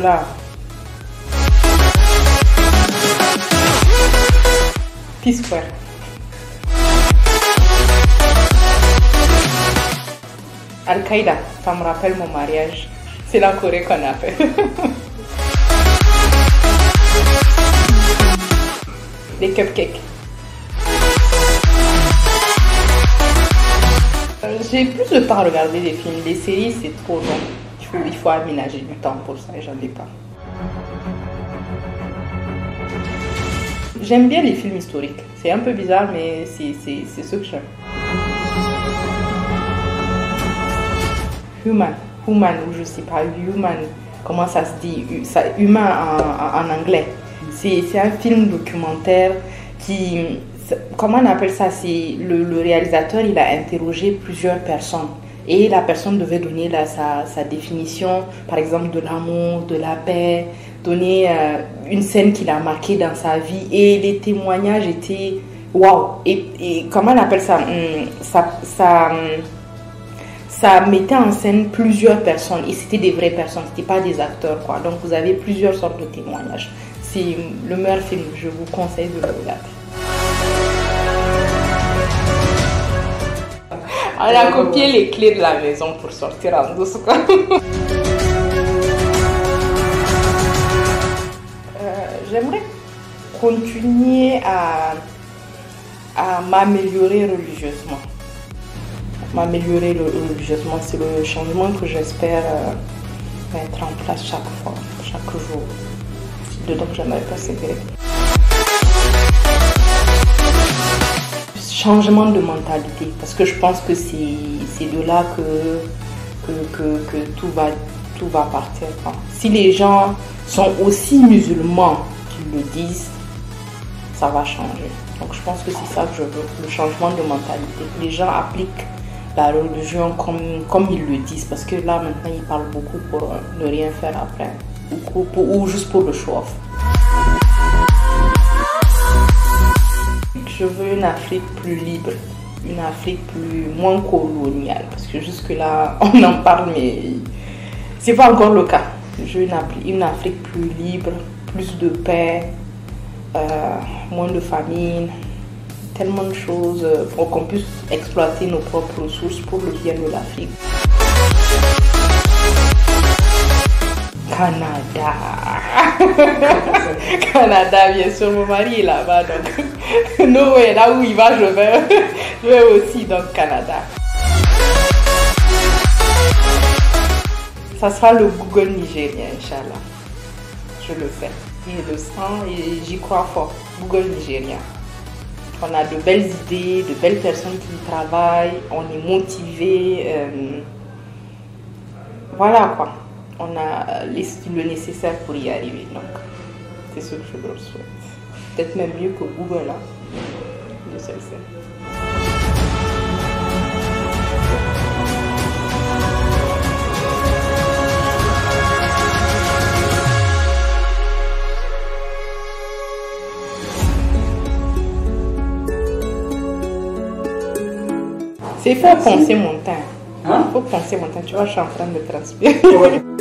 Chocolat. P-Square. Al-Qaïda, ça me rappelle mon mariage. C'est la Corée qu'on a fait. Les cupcakes. J'ai plus de temps à regarder des films. Les séries, c'est trop long. Il faut aménager du temps pour ça et j'en ai pas. J'aime bien les films historiques. C'est un peu bizarre, mais c'est ce que j'aime. Human, ou je sais pas, Human, comment ça se dit, humain en anglais. C'est un film documentaire qui, comment on appelle ça, c'est le réalisateur, il a interrogé plusieurs personnes et la personne devait donner sa définition, par exemple de l'amour, de la paix, donner une scène qu'il a marquée dans sa vie et les témoignages étaient waouh. Et comment on appelle ça, ça mettait en scène plusieurs personnes et c'était des vraies personnes, c'était pas des acteurs quoi. Donc vous avez plusieurs sortes de témoignages. C'est le meilleur film, je vous conseille de le regarder. On a copié les clés de la maison pour sortir en douce quoi. J'aimerais continuer à m'améliorer religieusement. M'améliorer religieusement, c'est le changement que j'espère mettre en place chaque fois, chaque jour. C'est dedans que j'aimerais persévérer. Changement de mentalité, parce que je pense que c'est de là que tout va partir. Si les gens sont aussi musulmans qu'ils le disent, ça va changer. Donc je pense que c'est ça que je veux, le changement de mentalité. Les gens appliquent la religion comme ils le disent, parce que là maintenant ils parlent beaucoup pour ne rien faire après, ou juste pour le show-off. Je veux une Afrique plus libre, une Afrique moins coloniale, parce que jusque là on en parle mais c'est pas encore le cas. Je veux une Afrique plus libre, plus de paix, moins de famine, tellement de choses pour qu'on puisse exploiter nos propres ressources pour le bien de l'Afrique. Canada. Canada, bien sûr, mon mari est là-bas, donc no way, là où il va, je vais aussi, donc Canada. Ça sera le Google nigérien, Inch'Allah. Je le fais. Je le sens et j'y crois fort. Google nigérien. On a de belles idées, de belles personnes qui y travaillent, on est motivé. Voilà quoi. On a le nécessaire pour y arriver. Donc, c'est ce que je leur souhaite. Peut-être même mieux que Google, là. De celle-ci. C'est faut penser mon temps. Faut penser mon temps. Tu vois, je suis en train de transpirer.